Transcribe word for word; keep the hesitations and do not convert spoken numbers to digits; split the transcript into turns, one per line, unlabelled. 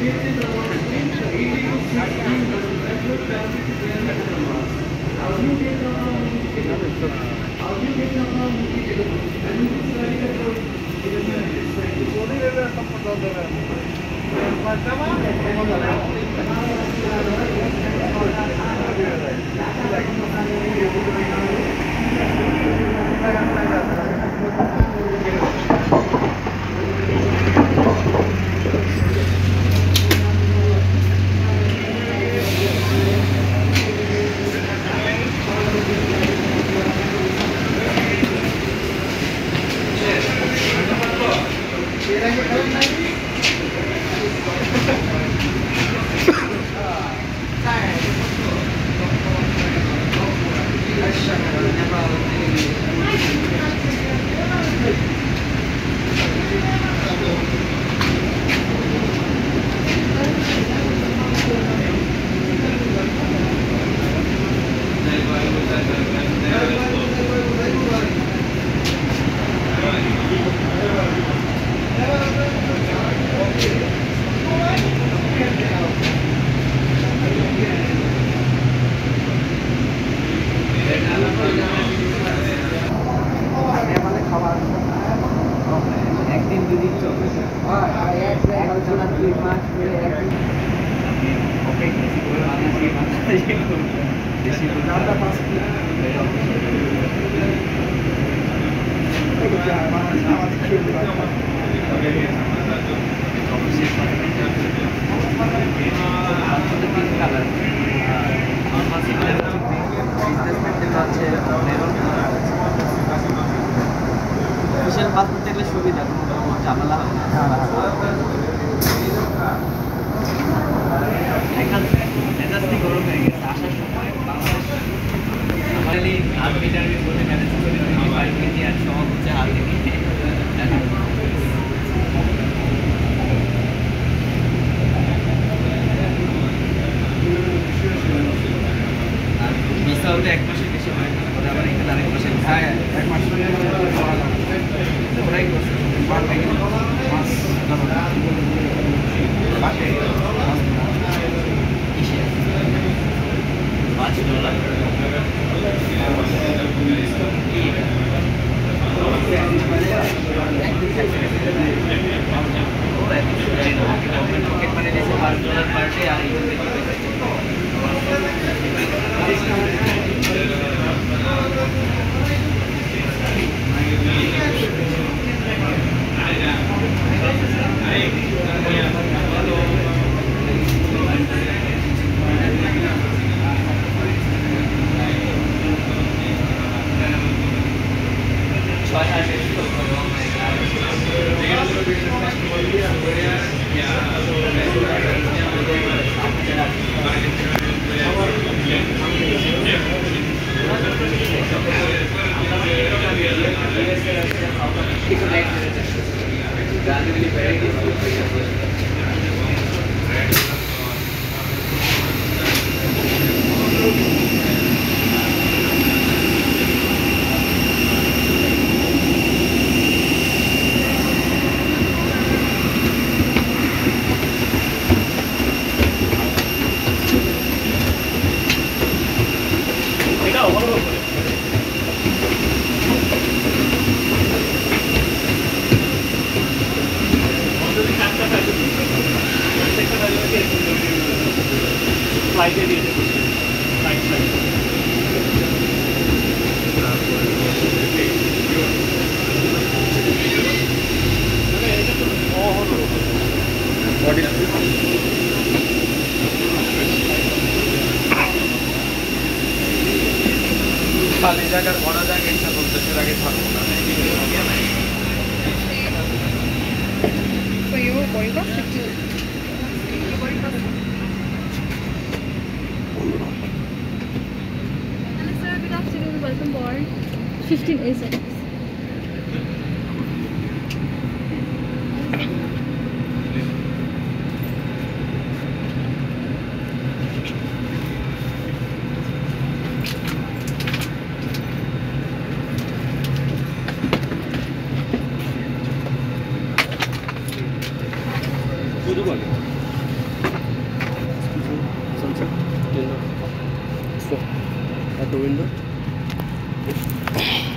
বিশাল passport থাকলে সুবিধা, কোনো ঝামেলা হবে না। গরম হয়ে গেছে আসার সময় বাংলাদেশ আর্মি টার্মি বলে ম্যানেজ করে ফাইভ কেজি আর সব হচ্ছে হাতে নিয়ে আর ভিসা হতে এক মাসের বেশি হয় না, ওরা আবার এখানে আরেক মাসের হ্যাঁ এক মাস ওরাই করছে পাঁচ ডলার পকেট মানি দিয়েছে পাঁচ ডলার পার ডে আর ফ্লাইটে দিয়ে দেবো ফ্লাইট ফ্লাইট খালি জায়গার বড় জায়গা একটা পঞ্চাশের আগে থাকবো না।
이거 머리가 쉽지. 이거 머리가. Hello sir, good afternoon. Welcome board. fifteen A six.
শুরু বলে
At the window.